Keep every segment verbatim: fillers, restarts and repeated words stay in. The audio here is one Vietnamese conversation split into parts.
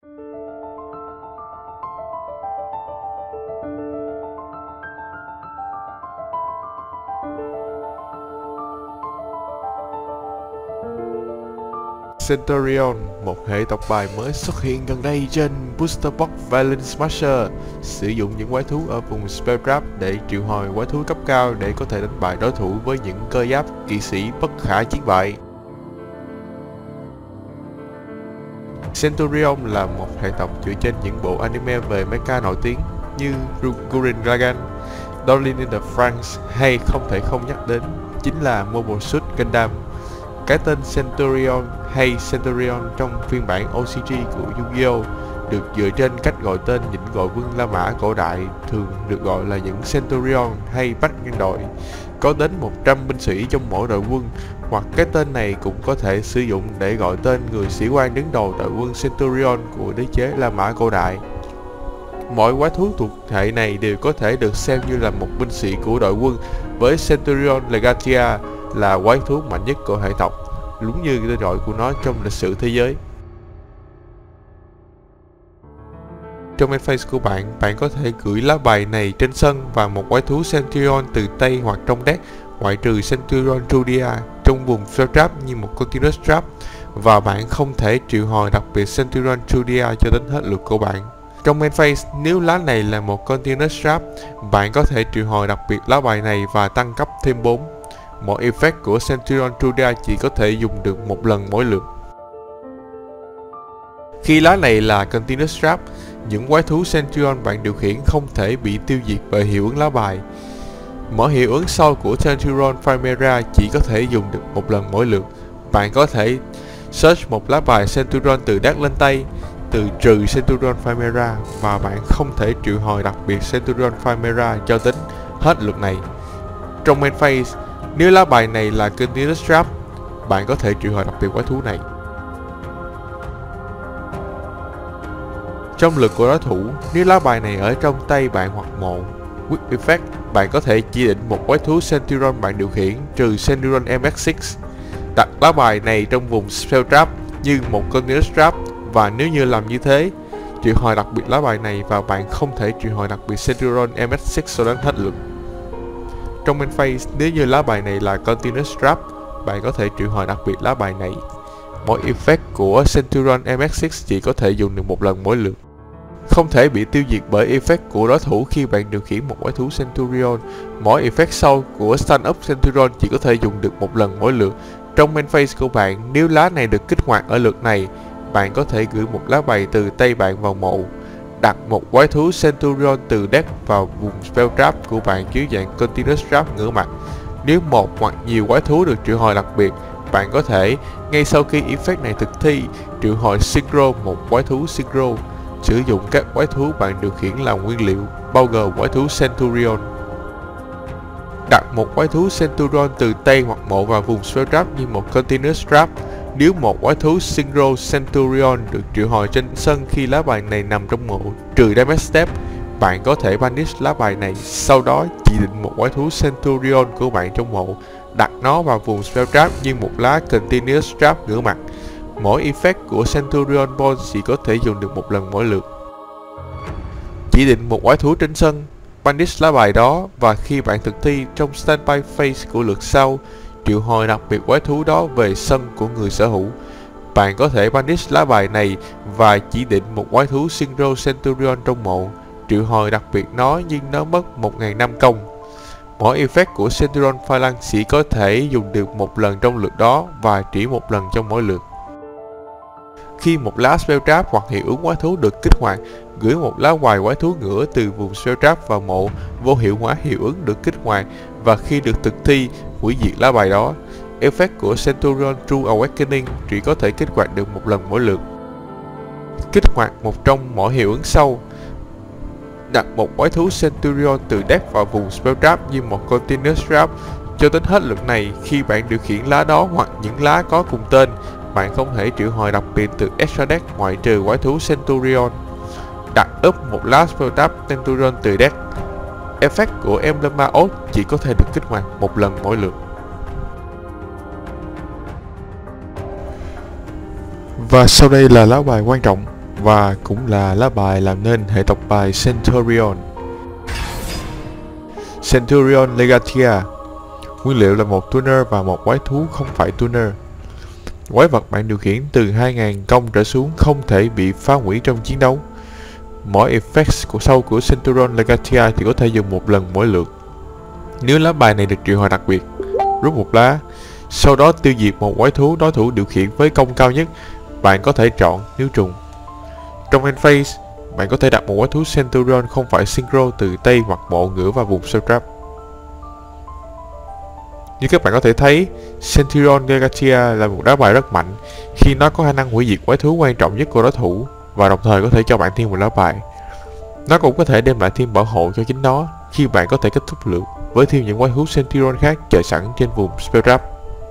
Centurion, một hệ tộc bài mới xuất hiện gần đây trên Booster Box Violent Smasher, sử dụng những quái thú ở vùng Spelltrap để triệu hồi quái thú cấp cao để có thể đánh bại đối thủ với những cơ giáp kỵ sĩ bất khả chiến bại. Centurion là một hệ tộc dựa trên những bộ anime về mecha nổi tiếng như Gurren Lagann, Darling in the Franxx hay không thể không nhắc đến chính là Mobile Suit Gundam. Cái tên Centurion hay Centurion trong phiên bản o xê giê của Yu-Gi-Oh! Được dựa trên cách gọi tên những đội quân La Mã cổ đại thường được gọi là những Centurion hay bách nhân đội, có đến một trăm binh sĩ trong mỗi đội quân, hoặc cái tên này cũng có thể sử dụng để gọi tên người sĩ quan đứng đầu đội quân Centurion của đế chế La Mã cổ đại. Mỗi quái thú thuộc hệ này đều có thể được xem như là một binh sĩ của đội quân, với Centurion Legatia là quái thú mạnh nhất của hệ tộc, đúng như tên gọi của nó trong lịch sử thế giới. Trong interface của bạn, bạn có thể gửi lá bài này trên sân và một quái thú Centurion từ tay hoặc trong deck, ngoại trừ Centurion Trudia trong vùng Spelltrap như một Continuous Trap, và bạn không thể triệu hồi đặc biệt Centurion Trudia cho đến hết lượt của bạn. Trong main phase, nếu lá này là một Continuous Trap, bạn có thể triệu hồi đặc biệt lá bài này và tăng cấp thêm bốn. Mỗi effect của Centurion Trudia chỉ có thể dùng được một lần mỗi lượt. Khi lá này là Continuous Trap, những quái thú Centurion bạn điều khiển không thể bị tiêu diệt bởi hiệu ứng lá bài. Mỗi hiệu ứng sau của Centurion Chimera chỉ có thể dùng được một lần mỗi lượt. Bạn có thể search một lá bài Centurion từ deck lên tay, từ trừ Centurion Chimera, và bạn không thể triệu hồi đặc biệt Centurion Chimera cho đến hết lượt này. Trong main phase, nếu lá bài này là Continuous Trap, bạn có thể triệu hồi đặc biệt quái thú này. Trong lượt của đối thủ, nếu lá bài này ở trong tay bạn hoặc mộ Quick Effect, bạn có thể chỉ định một quái thú Centurion bạn điều khiển trừ Centurion em ích sáu, đặt lá bài này trong vùng Spelltrap như một Continuous Trap, và nếu như làm như thế, triệu hồi đặc biệt lá bài này và bạn không thể triệu hồi đặc biệt Centurion em ích sáu cho đến hết lượt. Trong main phase, nếu như lá bài này là Continuous Trap, bạn có thể triệu hồi đặc biệt lá bài này. Mỗi effect của Centurion em ích sáu chỉ có thể dùng được một lần mỗi lượt, không thể bị tiêu diệt bởi effect của đối thủ khi bạn điều khiển một quái thú Centurion. Mỗi effect sau của Stand Up Centurion chỉ có thể dùng được một lần mỗi lượt. Trong main phase của bạn, nếu lá này được kích hoạt ở lượt này, bạn có thể gửi một lá bài từ tay bạn vào mộ, đặt một quái thú Centurion từ deck vào vùng Spelltrap của bạn dưới dạng Continuous Trap ngửa mặt. Nếu một hoặc nhiều quái thú được triệu hồi đặc biệt, bạn có thể, ngay sau khi effect này thực thi, triệu hồi Synchro một quái thú Synchro, sử dụng các quái thú bạn điều khiển làm nguyên liệu, bao gồm quái thú Centurion. Đặt một quái thú Centurion từ tay hoặc mộ vào vùng Spelltrap như một Continuous Trap. Nếu một quái thú Synchro Centurion được triệu hồi trên sân khi lá bài này nằm trong mộ, trừ damage step, bạn có thể banish lá bài này, sau đó chỉ định một quái thú Centurion của bạn trong mộ, đặt nó vào vùng Spelltrap như một lá Continuous Trap ngửa mặt. Mỗi effect của Centurion Ball chỉ có thể dùng được một lần mỗi lượt. Chỉ định một quái thú trên sân, banish lá bài đó, và khi bạn thực thi trong standby phase của lượt sau, triệu hồi đặc biệt quái thú đó về sân của người sở hữu. Bạn có thể banish lá bài này và chỉ định một quái thú Synchro Centurion trong mộ, triệu hồi đặc biệt nó nhưng nó mất một nghìn năm công. Mỗi effect của Centurion Phalanx chỉ có thể dùng được một lần trong lượt đó và chỉ một lần trong mỗi lượt. Khi một lá Spelltrap hoặc hiệu ứng quái thú được kích hoạt, gửi một lá bài quái thú ngửa từ vùng Spelltrap vào mộ, vô hiệu hóa hiệu ứng được kích hoạt, và khi được thực thi, hủy diệt lá bài đó. Effect của Centurion True Awakening chỉ có thể kích hoạt được một lần mỗi lượt. Kích hoạt một trong mỗi hiệu ứng sau. Đặt một quái thú Centurion từ deck vào vùng Spelltrap như một Continuous Trap cho đến hết lượt này. Khi bạn điều khiển lá đó hoặc những lá có cùng tên, bạn không thể triệu hồi đặc biệt từ extra deck ngoại trừ quái thú Centurion. Đặt up một lá Spelltrap Centurion từ deck. Effect của Emblema Oath chỉ có thể được kích hoạt một lần mỗi lượt. Và sau đây là lá bài quan trọng. và cũng là lá bài làm nên hệ tộc bài Centurion. Centurion Legatia. Nguyên liệu là một tuner và một quái thú không phải tuner. Quái vật bạn điều khiển từ hai nghìn công trở xuống không thể bị phá hủy trong chiến đấu. Mỗi effect của sau của Centurion Legatia thì có thể dùng một lần mỗi lượt. Nếu lá bài này được triệu hồi đặc biệt, rút một lá, sau đó tiêu diệt một quái thú đối thủ điều khiển với công cao nhất, bạn có thể chọn nếu trùng. Trong end phase, bạn có thể đặt một quái thú Centurion không phải synchro từ tay hoặc bộ ngửa vào vùng spell trap. Như các bạn có thể thấy, Centurion Legatia là một lá bài rất mạnh khi nó có khả năng hủy diệt quái thú quan trọng nhất của đối thủ và đồng thời có thể cho bạn thêm một lá bài. Nó cũng có thể đem lại thêm bảo hộ cho chính nó khi bạn có thể kết thúc lượt với thêm những quái thú Centurion khác chờ sẵn trên vùng spell trap.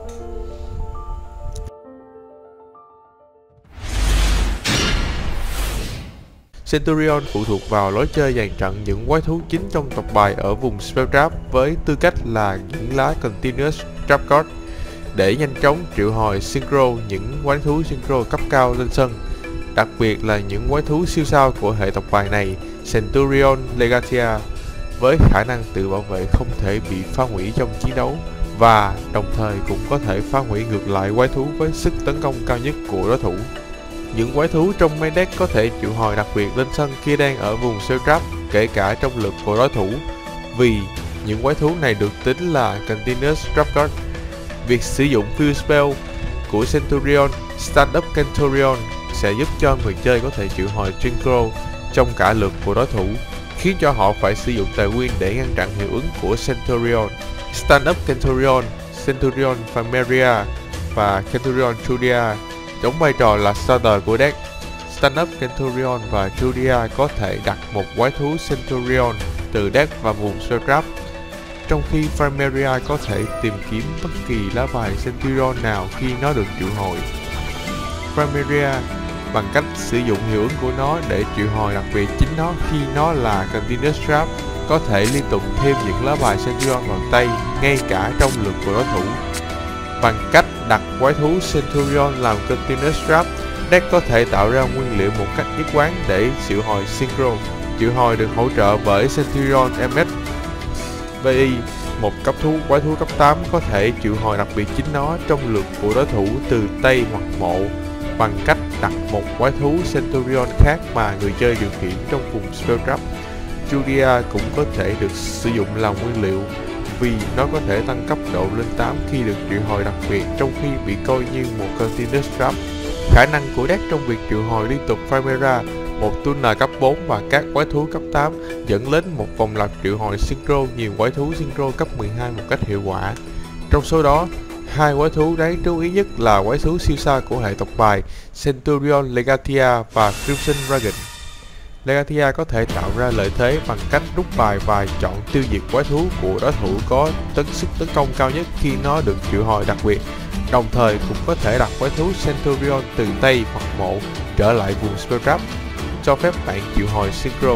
Centurion phụ thuộc vào lối chơi dàn trận những quái thú chính trong tộc bài ở vùng spell trap với tư cách là những lá Continuous Trap Card để nhanh chóng triệu hồi synchro những quái thú synchro cấp cao lên sân. Đặc biệt là những quái thú siêu sao của hệ tộc bài này, Centurion Legatia, với khả năng tự bảo vệ không thể bị phá hủy trong chiến đấu và đồng thời cũng có thể phá hủy ngược lại quái thú với sức tấn công cao nhất của đối thủ. Những quái thú trong main deck có thể triệu hồi đặc biệt lên sân khi đang ở vùng spell trap, kể cả trong lượt của đối thủ, vì những quái thú này được tính là Continuous Trap Card. Việc sử dụng Field Spell của Centurion Stand Up Centurion sẽ giúp cho người chơi có thể triệu hồi synchro trong cả lượt của đối thủ, khiến cho họ phải sử dụng tài nguyên để ngăn chặn hiệu ứng của Centurion. Stand Up Centurion, Centurion Primaria và Centurion Judia đóng vai trò là starter của deck. Stand Up Centurion và Judia có thể đặt một quái thú Centurion từ deck vào vùng spell trap, trong khi Primaria có thể tìm kiếm bất kỳ lá bài Centurion nào khi nó được triệu hồi. Primaria bằng cách sử dụng hiệu ứng của nó để triệu hồi đặc biệt chính nó khi nó là Continuous Trap, có thể liên tục thêm những lá bài Centurion vào tay ngay cả trong lượt của đối thủ. Bằng cách đặt quái thú Centurion làm Continuous Trap, deck có thể tạo ra nguyên liệu một cách nhất quán để triệu hồi synchro. Triệu hồi được hỗ trợ bởi Centurion em ét vê i, một cấp thú quái thú cấp tám có thể triệu hồi đặc biệt chính nó trong lượt của đối thủ từ tay hoặc mộ bằng cách đặt một quái thú Centurion khác mà người chơi điều khiển trong vùng spell trap. Judia cũng có thể được sử dụng làm nguyên liệu vì nó có thể tăng cấp độ lên tám khi được triệu hồi đặc biệt trong khi bị coi như một Continuous Trap. Khả năng của deck trong việc triệu hồi liên tục Chimera, một tuner cấp bốn và các quái thú cấp tám dẫn đến một vòng lặp triệu hồi synchro nhiều quái thú synchro cấp mười hai một cách hiệu quả. Trong số đó, hai quái thú đáng chú ý nhất là quái thú siêu sao của hệ tộc bài Centurion Legatia và Crimson Dragon. Legatia có thể tạo ra lợi thế bằng cách rút bài và chọn tiêu diệt quái thú của đối thủ có tấn sức tấn công cao nhất khi nó được triệu hồi đặc biệt, đồng thời cũng có thể đặt quái thú Centurion từ tay hoặc mộ trở lại vùng spell trap, cho phép bạn triệu hồi synchro.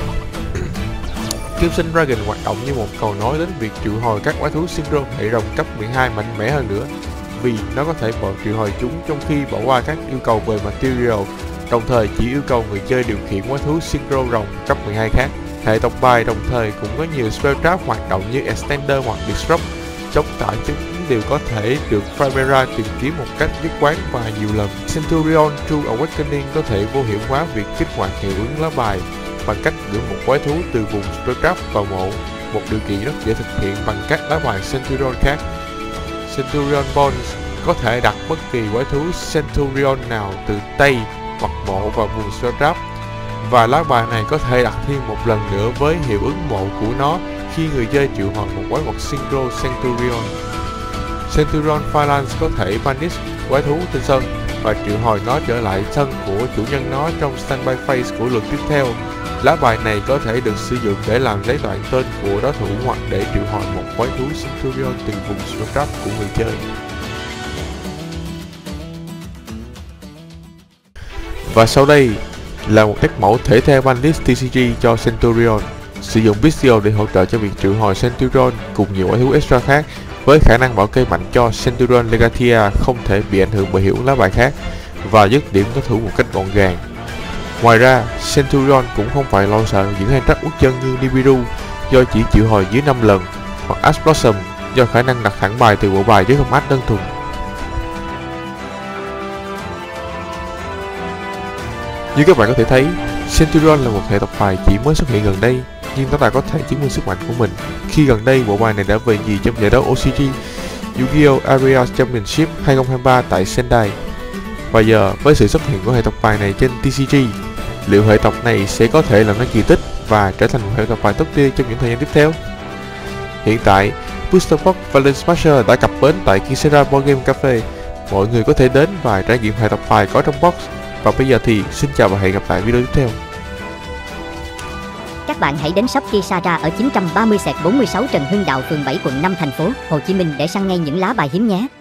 Crimson Dragon hoạt động như một cầu nối đến việc triệu hồi các quái thú synchro hệ rồng cấp mười hai mạnh mẽ hơn nữa, vì nó có thể bỏ triệu hồi chúng trong khi bỏ qua các yêu cầu về material, đồng thời chỉ yêu cầu người chơi điều khiển quái thú synchro rồng cấp mười hai khác. Hệ tộc bài đồng thời cũng có nhiều spell trap hoạt động như Extender hoặc Disrupt, chống tải chúng đều có thể được Chimera tìm kiếm một cách nhất quán và nhiều lần. Centurion True Awakening có thể vô hiệu hóa việc kích hoạt hiệu ứng lá bài bằng cách gửi một quái thú từ vùng spell trap vào mộ, một điều kiện rất dễ thực hiện bằng các lá bài Centurion khác. Centurion Bones có thể đặt bất kỳ quái thú Centurion nào từ tay hoặc mộ vào vùng spell trap, và lá bài này có thể đặt thêm một lần nữa với hiệu ứng mộ của nó khi người chơi triệu hồi một quái vật synchro Centurion. Centurion Phalanx có thể banish quái thú trên sân và triệu hồi nó trở lại sân của chủ nhân nó trong standby phase của lượt tiếp theo. Lá bài này có thể được sử dụng để làm giấy đoạn tên của đối thủ hoặc để triệu hồi một quái thú Centurion từ vùng spell trap của người chơi. Và sau đây là một deck mẫu thể theo Bandit tê xê giê cho Centurion, sử dụng Bestial để hỗ trợ cho việc triệu hồi Centurion cùng nhiều quái thú extra khác, với khả năng bảo kê mạnh cho Centurion Legatia không thể bị ảnh hưởng bởi hiệu ứng lá bài khác và dứt điểm đối thủ một cách gọn gàng. Ngoài ra, Centurion cũng không phải lo sợ những hai trắc uất chân như Nibiru do chỉ chịu hồi dưới năm lần, hoặc Ash Blossom do khả năng đặt thẳng bài từ bộ bài chứ không ách đơn thuần. Như các bạn có thể thấy, Centurion là một hệ tộc bài chỉ mới xuất hiện gần đây, nhưng nó đã có thể chứng minh sức mạnh của mình khi gần đây bộ bài này đã về nhì trong giải đấu o xê giê Yu-Gi-Oh! Area Championship hai không hai ba tại Sendai. Và giờ, với sự xuất hiện của hệ tộc bài này trên tê xê giê, liệu hệ tộc này sẽ có thể làm nên kỳ tích và trở thành một hệ tộc bài tốt tươi trong những thời gian tiếp theo? Hiện tại, Booster Box Valence Smasher đã cập bến tại Kyocera Board Game Cafe. Mọi người có thể đến và trải nghiệm hệ tộc bài có trong box. Và bây giờ thì xin chào và hẹn gặp lại video tiếp theo. Các bạn hãy đến shop Kyocera ở chín trăm ba mươi bốn mươi sáu Trần Hưng Đạo, phường bảy, quận năm, thành phố Hồ Chí Minh để săn ngay những lá bài hiếm nhé.